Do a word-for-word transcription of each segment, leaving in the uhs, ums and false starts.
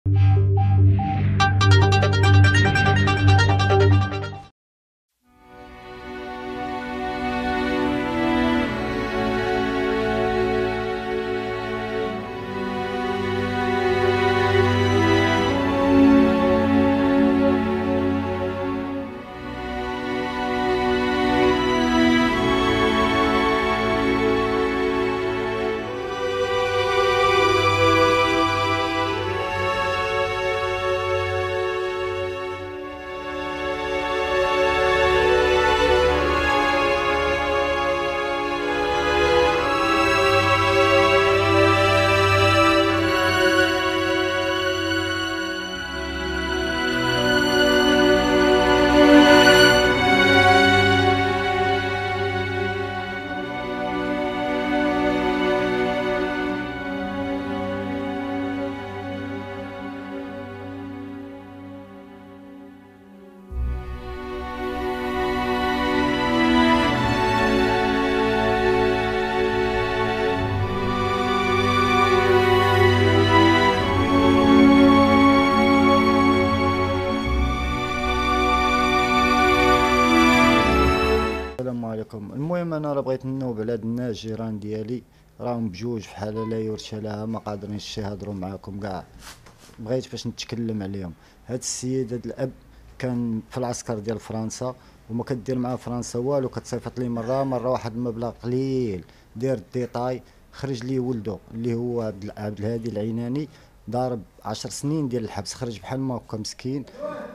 السلام عليكم. المهم انا راه بغيت ننوب على هاد الناس جيران ديالي، راهم بجوج في حاله لا يرثى لها، ما قادرينش يهضروا معاكم كاع. بغيت باش نتكلم عليهم. هاد السيد هاد الاب كان في العسكر ديال فرنسا، وما كدير مع فرنسا والو، كتصيفط لي مره مره واحد المبلغ قليل، دير الديتاي، خرج لي ولدو اللي هو عبد عبد الهادي العيناني، ضارب عشر سنين ديال الحبس، خرج بحال ما هكا مسكين.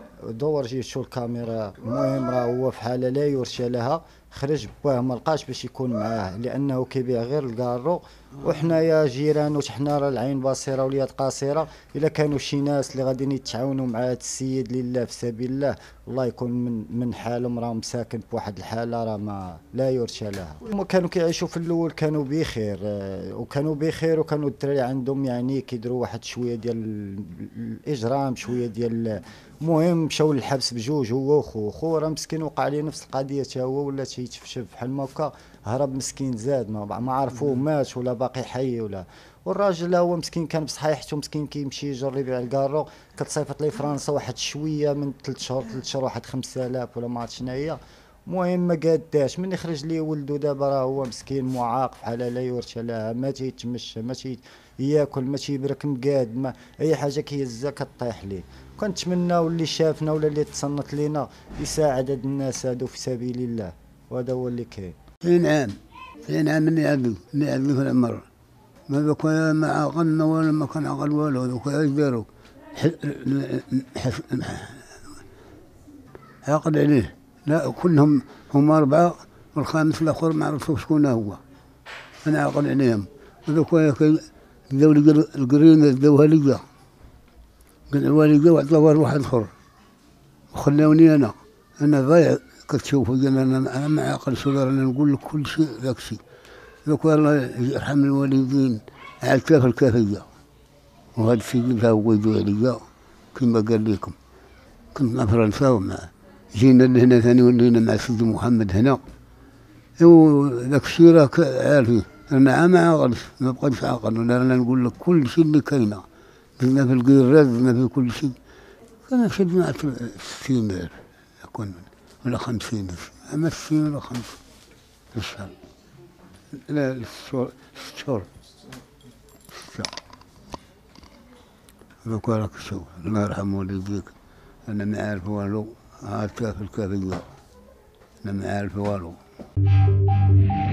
دور جيه شو الكاميرا. المهم راه هو في حاله لا يرثى لها، خرج باه ما لقاش باش يكون معاه لانه كيبيع غير الكارو. وحنايا جيران وحنا راه العين بصيره واليد قصيره، الا كانوا شي ناس اللي غاديين يتعاونوا مع هذا السيد لله في سبيل الله، الله يكون من من حالهم، راهم مساكن بواحد الحاله راه ما لا يرثى لها. هما كانوا كيعيشوا في الاول كانوا بخير، آه، وكانوا بخير، وكانوا الدراري عندهم يعني كيديروا واحد شويه ديال الاجرام، شويه ديال. المهم مشاو للحبس بجوج، هو وخوه. خوه راه مسكين وقع عليه نفس القضيه تا هو، ولا تيتفشف بحال ما هكا، هرب مسكين زاد، ما ما عرفوه مات ولا باقي حي ولا. والراجل هو مسكين كان بصحيحته، مسكين كيمشي يجر يبيع الكارو، كتصيفط ليه فرنسا واحد شويه من ثلاث شهور ثلاث شهور واحد خمسة آلاف ولا ما عرفت شناهي. المهم ما قاداش، من يخرج ليه ولدو دابا راه هو مسكين معاق بحال لا يرثى لها، ما تيتمشى، ما تي ياكل، ما تيبرك مقاد، ما اي حاجه كيهزها كطيح ليه. كنتمناو اللي شافنا ولا اللي تصنت لينا يساعد هاد الناس هادو في سبيل الله، وهذا هو اللي كاين. عشرين عام عشرين عام مني عبد مني عبد في العمر، ما دوك ما عقلنا ولا ما كان عقل والو. دوك اش داروا؟ عقد عليه، لا كلهم هم أربعة، والخامس الآخر ما عرفوا شكون هو. أنا عقد عليهم، هذوك داو لي القرينة داوها ليا، قالوا لي وعطاوها لواحد آخر، وخلاوني أنا، أنا ضايع. كتشوفوا أنا أنا ما عاقلش ولا راني نقول لك كل شيء ذاك الشيء. ذوك الله يرحم الوالدين على كاف الكافية، وهذا السيد هو يدوي عليا كما قال لكم. كنت مع فرنسا ومع جينا لهنا ثاني، ولينا مع سيدي محمد هنا. وذاك الشيء راك عارفين، انا ما عاقلش، ما بقيتش عاقل، ولا انا نقول لك كل شيء اللي كاينه، درنا في الكيرات، درنا في كل شيء. كان شدنا ستين ألف يكون ولا خمسين ألف، أما ستين ولا خمسين في الشهر، لا الشهور ست شهور ست. ذوك راك شوف، الله يرحم والديك، أنا ما عارف والو، هاكا في الكافية، أنا ما عارف والو.